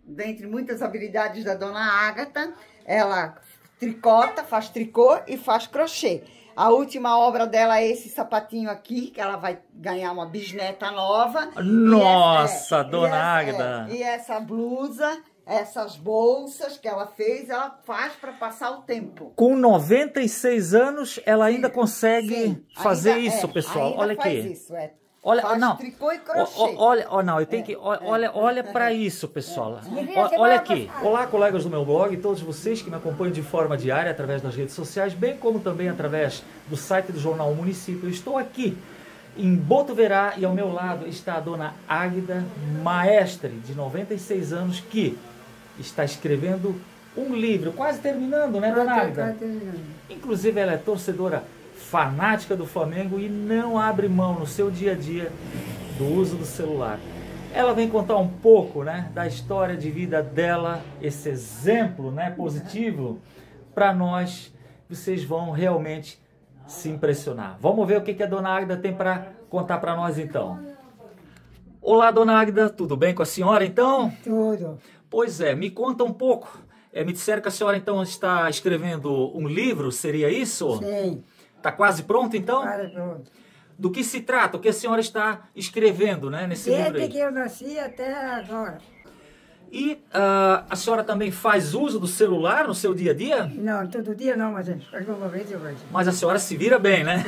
Dentre muitas habilidades da dona Ágata, ela tricota, faz tricô e faz crochê. A última obra dela é esse sapatinho aqui, que ela vai ganhar uma bisneta nova. Nossa, dona Ágata! E essa blusa, essas bolsas que ela fez, ela faz para passar o tempo. Com 96 anos, ela ainda consegue fazer isso, pessoal. Ainda olha faz aqui. Isso, Olha, faz não. tricô e crochê. Não, eu tenho que. Olha para isso, pessoal. Olha aqui. Olá, colegas do meu blog e todos vocês que me acompanham de forma diária através das redes sociais, bem como também através do site do Jornal Município. Eu estou aqui em Botuverá e ao meu lado está a dona Águida, maestre de 96 anos, que está escrevendo um livro, quase terminando, né, dona Águida? Inclusive, ela é torcedora fanática do Flamengo e não abre mão no seu dia a dia do uso do celular. Ela vem contar um pouco, né, da história de vida dela, esse exemplo, né, positivo para nós. Vocês vão realmente se impressionar. Vamos ver o que a dona Águida tem para contar para nós então. Olá, dona Águida, tudo bem com a senhora então? Tudo. Pois é, me conta um pouco. Me disseram que a senhora então está escrevendo um livro, seria isso? Sim. Está quase pronto, então? Quase pronto. Do que se trata? O que a senhora está escrevendo, né, nesse livro aí? Desde que eu nasci até agora. E a senhora também faz uso do celular no seu dia a dia? Não, todo dia não, mas alguma vez eu vejo. Mas a senhora se vira bem, né?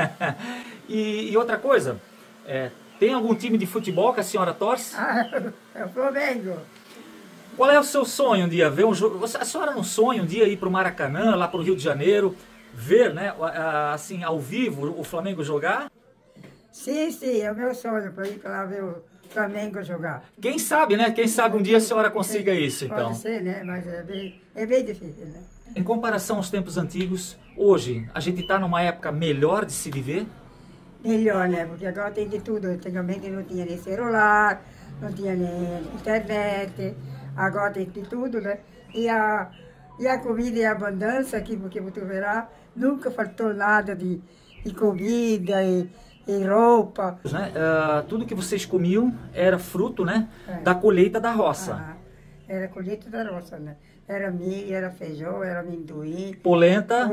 e outra coisa, tem algum time de futebol que a senhora torce? É o Flamengo. Qual é o seu sonho um dia? Ver um jogo? A senhora não sonha um dia ir para o Maracanã, lá para o Rio de Janeiro, ver, né, assim, ao vivo o Flamengo jogar? Sim, é o meu sonho para ir para lá ver o Flamengo jogar. Quem sabe, né? Quem sabe um dia a senhora consiga isso, então. Pode ser, né? Mas é bem difícil, né? Em comparação aos tempos antigos, hoje a gente está numa época melhor de se viver? Melhor, né? Porque agora tem de tudo. Antigamente não tinha nem celular, não tinha nem internet, agora tem de tudo, né? E a comida e a abundância aqui, porque Botuverá nunca faltou nada de comida e roupa. Né? Tudo que vocês comiam era fruto, né, da colheita da roça. Era colheita da roça, né? Era milho, era feijão, era amendoim, polenta,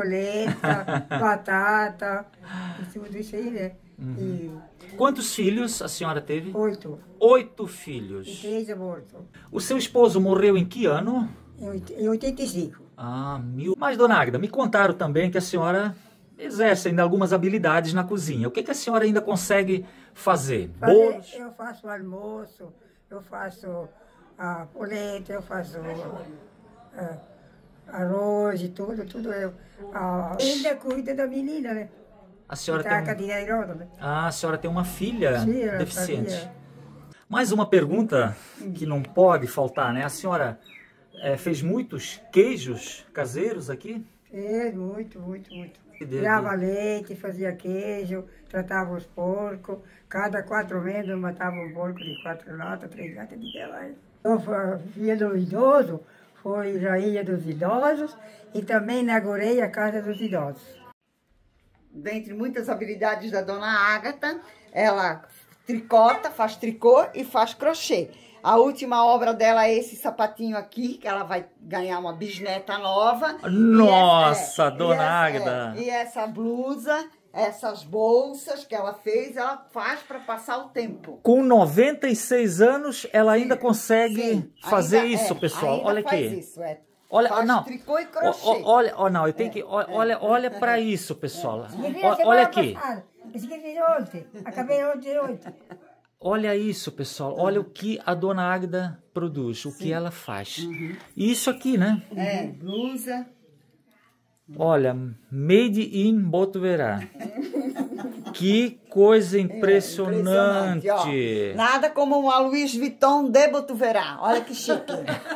batata, e tudo isso aí, né? E quantos filhos a senhora teve? 8. 8 filhos. E 3 mortos. O seu esposo morreu em que ano? Em 85. Mas, dona Águida, me contaram também que a senhora exerce ainda algumas habilidades na cozinha. O que a senhora ainda consegue fazer? Bolos? Eu faço almoço, eu faço polenta, eu faço arroz e tudo eu. Ainda cuido da menina, né? A senhora tem cadeira, né? A senhora tem uma filha deficiente. Fazia. Mais uma pergunta que não pode faltar, né? A senhora fez muitos queijos caseiros aqui? Fez, muito. Tirava leite, fazia queijo, tratava os porcos. Cada 4 meses eu matava um porco de 4 latas, 3 latas de guerra. Eu fui do idoso, foi rainha dos idosos e também inaugurei a Casa dos Idosos. Dentre muitas habilidades da dona Ágata, ela tricota, faz tricô e faz crochê. A última obra dela é esse sapatinho aqui, que ela vai ganhar uma bisneta nova. Nossa, dona Águida! E essa blusa, essas bolsas que ela fez, ela faz para passar o tempo. Com 96 anos, ela ainda consegue fazer isso, pessoal. Olha aqui. Isso, Olha, tricô e crochê. Eu tenho que olha para isso, pessoal. Olha aqui. Esqueci ontem. Acabei ontem. Olha isso, pessoal. Olha o que a dona Águida produz, o que ela faz. E isso aqui, né? Blusa. Olha, made in Botuverá. Que coisa impressionante. Nada como uma Louis Vuitton de Botuverá. Olha que chique.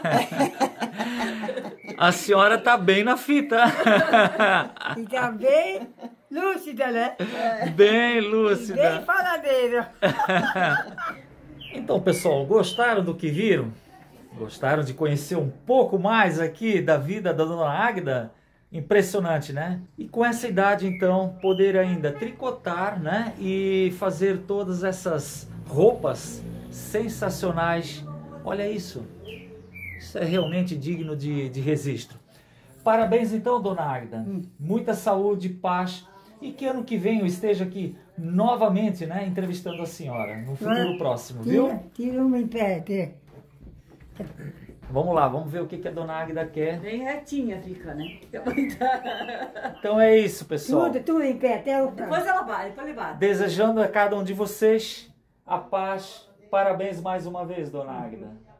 A senhora tá bem na fita. E tá bem lúcida, né? Bem lúcida. Bem faladeira. Então, pessoal, gostaram do que viram? Gostaram de conhecer um pouco mais aqui da vida da dona Águida? Impressionante, né? E com essa idade, então, poder ainda tricotar, né? E fazer todas essas roupas sensacionais. Olha isso. Isso é realmente digno de registro. Parabéns então, dona Águida. Muita saúde, paz. E que ano que vem eu esteja aqui novamente, né, entrevistando a senhora, no futuro próximo, viu? Tira uma em pé aqui. Vamos lá, vamos ver o que a dona Águida quer. Bem retinha fica, né? Então é isso, pessoal. Tudo em pé, até o... Depois ela bate, depois ele bate. Desejando a cada um de vocês a paz. Parabéns mais uma vez, dona Águida.